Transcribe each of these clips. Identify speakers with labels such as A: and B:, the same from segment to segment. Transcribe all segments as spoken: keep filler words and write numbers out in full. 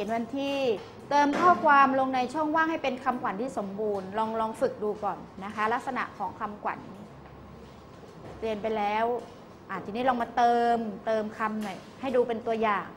A: นวันที่เติมข้อความลงในช่องว่างให้เป็นคำขวัญที่สมบูรณ์ลองลองฝึกดูก่อนนะคะลักษณะของคำขวัญเรียนไปแล้วอ่ะทีนี้ลองมาเติมเติมคำหน่อยให้ดูเป็นตัวอย่าง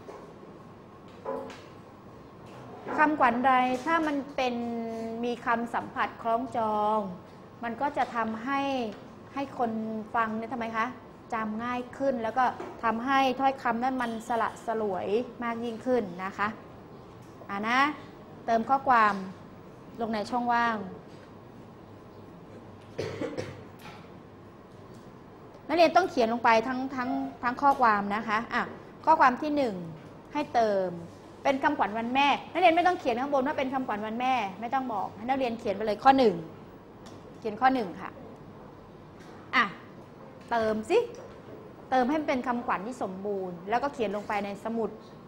A: คำขวัญใดถ้ามันเป็นมีคำสัมผัสคล้องจองมันก็จะทำให้ให้คนฟังเนี่ยทำไมคะจำง่ายขึ้นแล้วก็ทำให้ถ้อยคำนั้นมันสละสลวยมากยิ่งขึ้นนะคะอ่านะเติมข้อความลงในช่องว่างนักเรียนต้องเขียนลงไปทั้งทั้งทั้งข้อความนะคะอ่ะข้อความที่หนึ่งให้เติมเป็นคำขวัญวันแม่นักเรียนไม่ต้องเขียนข้างบนว่าเป็นคำขวัญวันแม่ไม่ต้องบอกให้นักเรียนเขียนไปเลยข้อหนึ่งเขียนข้อหนึ่งค่ะอ่ะเติมสิเติมให้เป็นคำขวัญที่สมบูรณ์แล้วก็เขียนลงไปในสมุด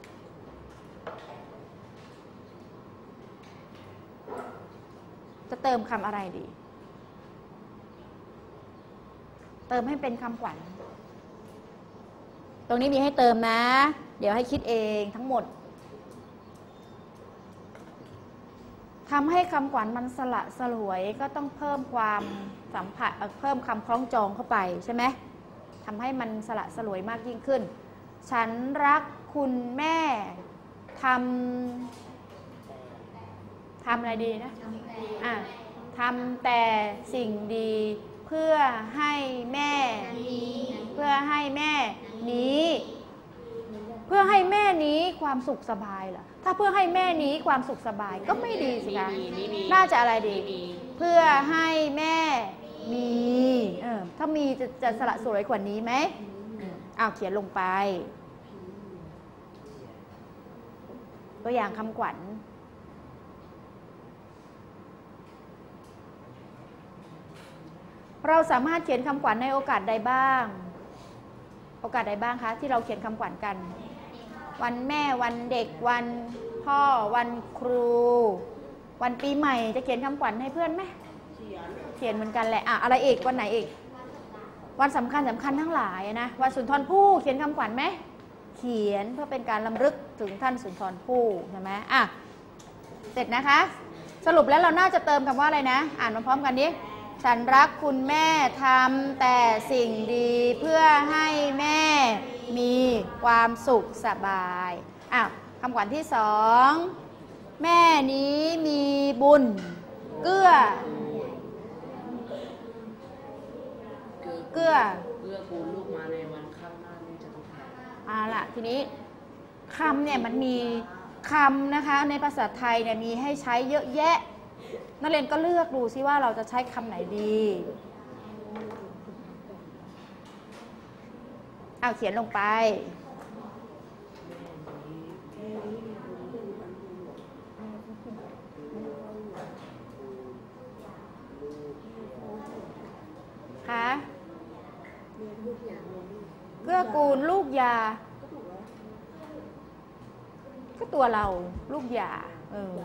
A: จะเติมคำอะไรดีเติมให้เป็นคำขวัญตรงนี้มีให้เติมนะเดี๋ยวให้คิดเองทั้งหมดทำให้คำขวัญมันสละสลวยก็ต้องเพิ่มความสัมผัสเพิ่มคำคล้องจองเข้าไปใช่ไหมทำให้มันสละสลวยมากยิ่งขึ้นฉันรักคุณแม่ทำทำอะไรดีนะอ่ะทำแต่สิ่งดีเพื่อให้แม่เพื่อให้แม่นี้เพื่อให้แม่นี้ความสุขสบายเหรอถ้าเพื่อให้แม่นี้ความสุขสบายก็ไม่ดีสิคะน่าจะอะไรดีเพื่อให้แม่มีเออถ้ามีจะจะสละสวยกว่านี้ไหมอ้าวเขียนลงไปตัวอย่างคำขวัญเราสามารถเขียนคำขวัญในโอกาสใดบ้างโอกาสใดบ้างคะที่เราเขียนคำขวัญกันวันแม่วันเด็กวันพ่อวันครูวันปีใหม่จะเขียนคำขวัญให้เพื่อนไหมเขียนเหมือนกันแหละอ่ะอะไรอีกวันไหนอีกวันสำคัญสำคัญทั้งหลายนะวันสุนทรภู่เขียนคำขวัญไหมเขียนเพื่อเป็นการรำลึกถึงท่านสุนทรภู่ใช่ไหมอ่ะเสร็จนะคะสรุปแล้วเราน่าจะเติมคำว่าอะไรนะอ่านมาพร้อมกันดิฉันรักคุณแม่ทำแต่สิ่งดีเพื่อให้แม่มีความสุขสบายอ้าวคำขวัญที่สองแม่นี้มีบุญเกื้อเกื้อ
B: เกื้อกูลลูกมาในวันข้างหน้านี่จะต้อง
A: อ่าล่ะทีนี้คำเนี่ยมันมีคำนะคะในภาษาไทยเนี่ยมีให้ใช้เยอะแยะนักเรียนก็เลือกดูซิว่าเราจะใช้คำไหนดีเอาเขียนลงไปค่ะเกื้อกูลลูกยาก็ตัวเราลูกยาเออ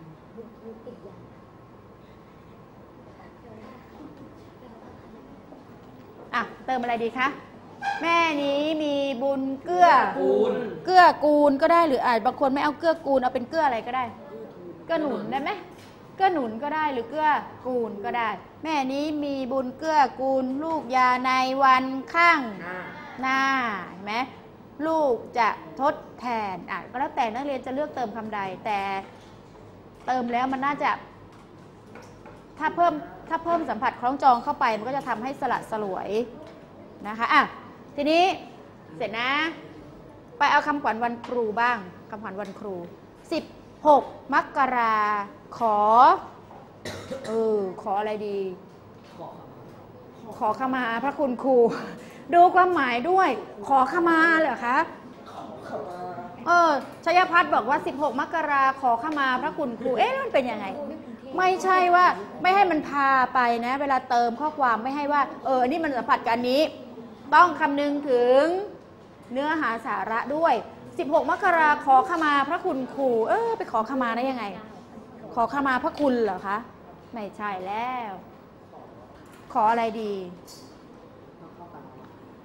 A: อ่ะเติมอะไรดีคะแม่นี้มีบุญเกื้อกูลเกื้อกูลก็ได้หรืออาจบางคนไม่เอาเกื้อกูลเอาเป็นเกื้ออะไรก็ได้เกื้อหนุนได้ไหมเกื้อหนุนก็ได้หรือเกื้อกูลก็ได้แม่นี้มีบุญเกื้อกูลลูกยาในวันข้างหน้าเห็นไหมลูกจะทดแทนอ่ะก็แล้วแต่นักเรียนจะเลือกเติมคำใดแต่เติมแล้วมันน่าจะถ้าเพิ่มถ้าเพิ่มสัมผัสคล้องจองเข้าไปมันก็จะทำให้สละสลวยนะคะอ่ะทีนี้เสร็จนะไปเอาคำขวัญวันครูบ้างคำขวัญวันครูสิบหกมกราขอเออขออะไรดีขอขมาพระคุณครูดูความหมายด้วยขอขมาเหรอคะเออชยพัฒน์บอกว่าสิบหกมกราขอขมาพระคุณครูเอ๊ะมันเป็นยังไงไม่ใช่ว่าไม่ให้มันพาไปนะเวลาเติมข้อความไม่ให้ว่าเอออันนี้มันสัมผัสกันนี้ต้องคำนึงถึงเนื้อหาสาระด้วยสิบหกมกราขอขมาพระคุณครูเออไปขอขมาได้ยังไงขอขมาพระคุณเหรอคะไม่ใช่แล้วขออะไรดี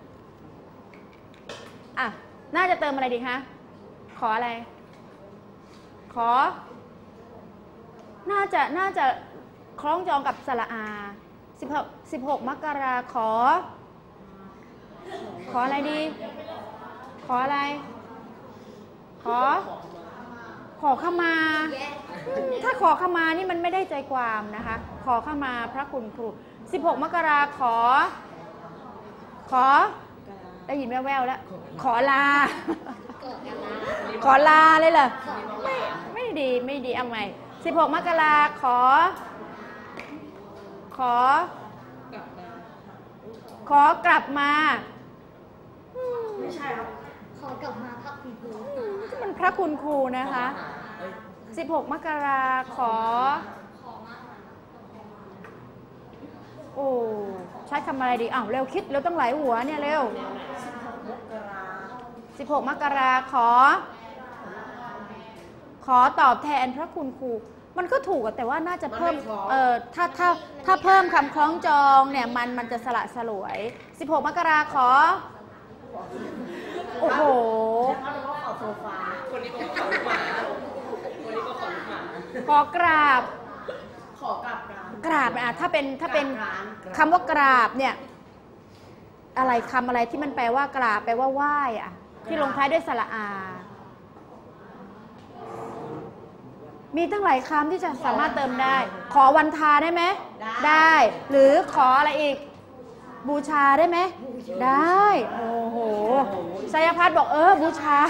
A: อ่ะน่าจะเติมอะไรดีคะขออะไรขอ น่าจะน่าจะคล้องจองกับสระอาสิบหกสิบหกมกราขอ ขออะไรดี ขออะไร ขอ ขอขมาถ้าขอขมานี่มันไม่ได้ใจความนะคะ ขอขมาพระคุณครูสิบหกมกราขอ ขอ ได้ยินแว่วๆแล้ว ขอลา ขอลาเลยเหรอไม่ไม่ดีไม่ดีเอาใหม่สิบหกมกราขอ ขอ ขอกลับมาไม่ใช่ครับขอกลับมาพระคุณครูมันพระคุณครูนะคะสิบหกมกราขอ โอ้ใช้คำอะไรดีอ้าวเร็วคิดเร็วต้องไหลหัวเนี่ยเร็วสิบหกมกราขอ ขอตอบแทนพระคุณครูมันก็ถูกแต่ว่าน่าจะเพิ่มเอ่อถ้าถ้าถ้าเพิ่มคำคล้องจองเนี่ยมันมันจะสละสลวยสิบหกมกราขอโอ้โห
B: คนนี้ก็ขอลูกหมาคนนี้ก็ขอลูกหมา
A: ขอกราบ
B: ขอกราบ
A: กราบอ่ะถ้าเป็นถ้าเป็นคำว่ากราบเนี่ยอะไรคำอะไรที่มันแปลว่ากราบแปลว่าไหว้อ่ะที่ลงท้ายด้วยสระอามีตั้งหลายคำที่จะสามารถเติมได้ ขอวันทาได้ไหมได้หรือขออะไรอีกบูชาได้ไหมได้โอ้โหชัยพัฒน์บอกเออบูชา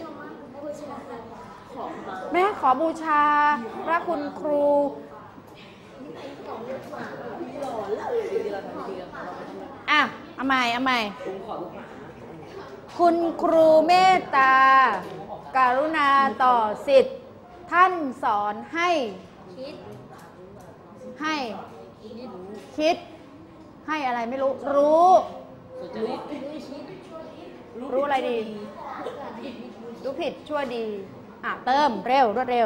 A: แม่ขอบูชาพระคุณครูอ่ะเอาใหม่เอาใหม่คุณครูเมตตากรุณาต่อศิษย์ท่านสอนให้ให้คิดให้อะไรไม่รู้รู้รู้อะไรดีรู้ผิดชั่วดีอ่ะเติมเร็วรวดเร็ว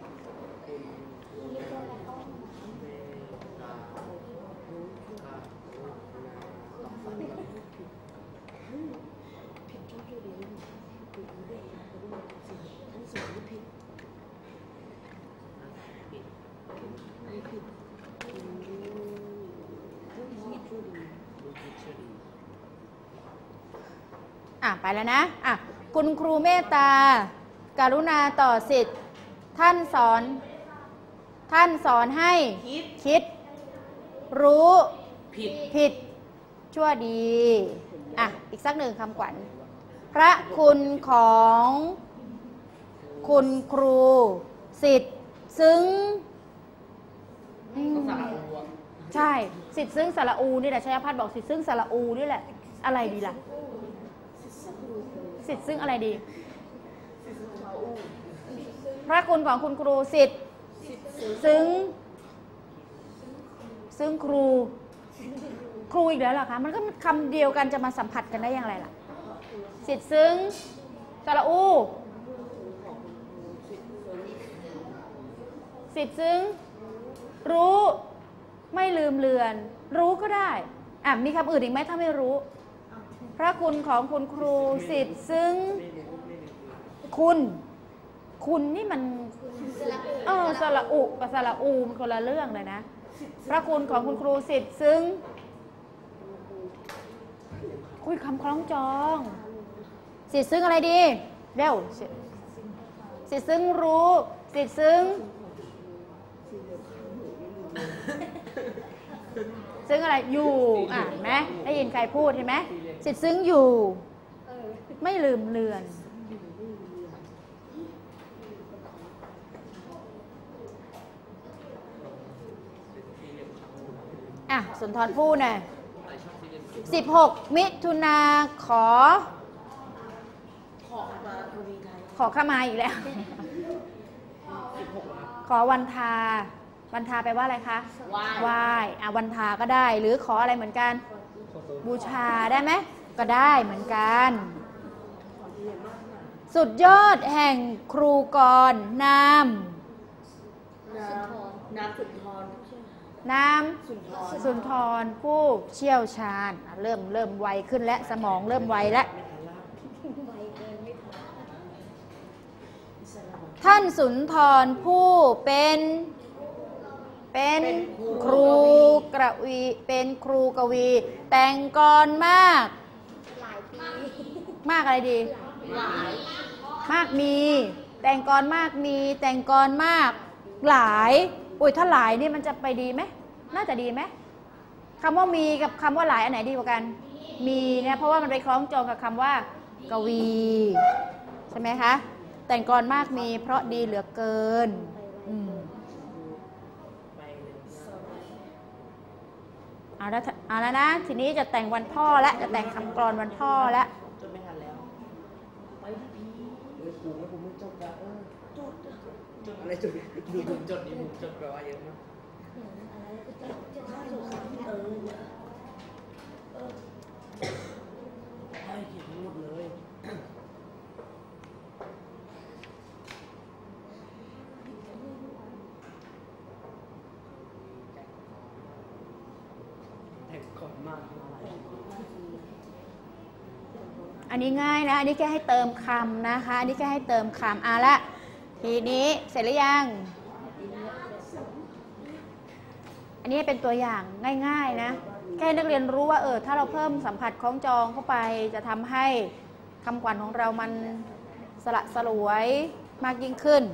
A: อ่ะไปแล้วนะอ่ะคุณครูเมตตากรุณาต่อศิษย์ท่านสอนท่านสอนให้คิดคิดรู้ผิดผิดชั่วดีอ่ะอีกสักหนึ่งคำขวัญพระคุณของคุณครูศิษย์ซึ้งใช่ศิษย์ซึ้งสระอูนี่แหละชัยพัฒน์บอกศิษย์ซึ้งสระอูนี่แหละอะไรดีล่ะศิษย์ซึ้งอะไรดีพระคุณของคุณครูศิษย์ซึ้งซึ้งครูครูอีกแล้วเหรอคะมันก็คำเดียวกันจะมาสัมผัสกันได้อย่างไรล่ะศิษย์ซึ้งสระอูศิษย์ซึ้งรู้ไม่ลืมเลือนรู้ก็ได้อ่ะมีคำอื่นอีกไหมถ้าไม่รู้พระคุณของคุณครูศิษย์ซึ้งคุณคุณนี่มันเออสระอุกับสระอูมันคนละเรื่องเลยนะพระคุณของคุณครูศิษย์ซึ้งคุยคำคล้องจองศิษย์ซึ้งอะไรดีเร็วศิษย์ซึ้งรู้ศิษย์ซึ้งซึ้งอะไรอยู่อ่ะไหมได้ยินใครพูดเห็นไหมศิษย์ซึ้งอยู่ไม่ลืมเลือนอ่ะสุนทรภู่น่ะสิบหกมิถุนาขอขอขมาอีกแล้วขอวันทาวันทาแปลว่าอะไรคะไหว้อ่ะวันทาก็ได้หรือขออะไรเหมือนกันบูชาได้ไหมก็ได้เหมือนกันสุดยอดแห่งครูกรนามนามสุนทรนามสุนทรผู้เชี่ยวชาญเริ่มเริ่มไวขึ้นและสมองเริ่มไวแล้วท่านสุนทรผู้เป็นเป็นครูกวีเป็นครูกวี แต่งกลมากมากอะไรดีมากมีแต่งกลมากมีแต่งกลมากหลายอุ้ยถ้าหลายนี่มันจะไปดีไหมน่าจะดีไหมคำว่ามีกับคำว่าหลายอันไหนดีกว่ากันมีเนี่ยเพราะว่ามันไปคล้องจองกับคำว่ากวีใช่ไหมคะแต่งกลมากมีเพราะดีเหลือเกินอืมเอาละเอาแล้วนะทีนี้จะแต่งวันพ่อและจะแต่งคำกลอนวันพ่อและ
B: จดไม่ทันแล้วไปพี่เฮ้ยกูไม่กูไม่จดแล้วเออจดจดอะไรจดดูผมจดนี่ผมจดแปลว่าเยอะมากเออเออให้เขียนหมดเลย
A: อันนี้ง่ายนะอันนี้แค่ให้เติมคำนะคะอันนี้แค่ให้เติมคำเอาละทีนี้เสร็จหรือยังอันนี้เป็นตัวอย่างง่ายๆนะแค่นักเรียนรู้ว่าเออถ้าเราเพิ่มสัมผัสคล้องจองเข้าไปจะทำให้คำขวัญของเรามันสละสลวยมากยิ่งขึ้น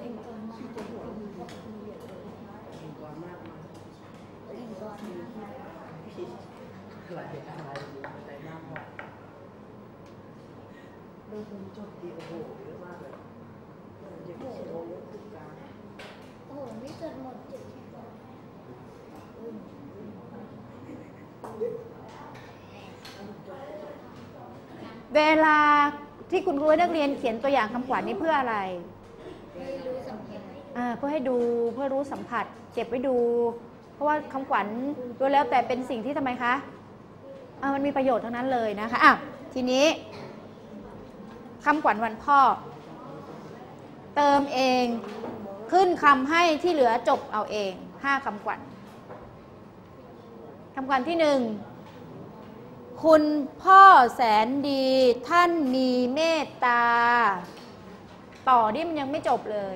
B: ดูคุณจบดีโอ้โหเยอะมากเลยเยอะโอ้โหเยอะทุกการโอ้โหไม่จดหมดเจ็ด
A: เวลาที่คุณครูให้นักเรียนเขียนตัวอย่างคำขวัญนี้เพื่ออะไรเพื่อให้ดูเพื่อรู้สัมผัสเก็บไว้ดูเพราะว่าคำขวัญดูแล้วแต่เป็นสิ่งที่ทำไมคะมันมีประโยชน์ทั้งนั้นเลยนะคะอ่ะทีนี้คำขวัญวันพ่อเติมเองขึ้นคำให้ที่เหลือจบเอาเองห้าคำขวัญคำขวัญที่หนึ่งคุณพ่อแสนดีท่านมีเมตตาต่อที่มันยังไม่จบเลย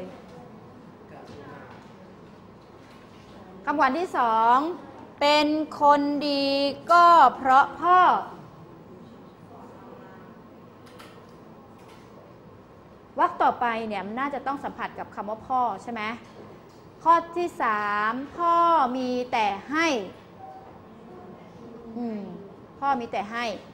A: คำขวัญที่สองเป็นคนดีก็เพราะพ่อวรรคต่อไปเนี่ยมันน่าจะต้องสัมผัสกับคำว่าพ่อใช่ไหมข้อที่สามพ่อมีแต่ให้อืมพ่อมีแต่ให้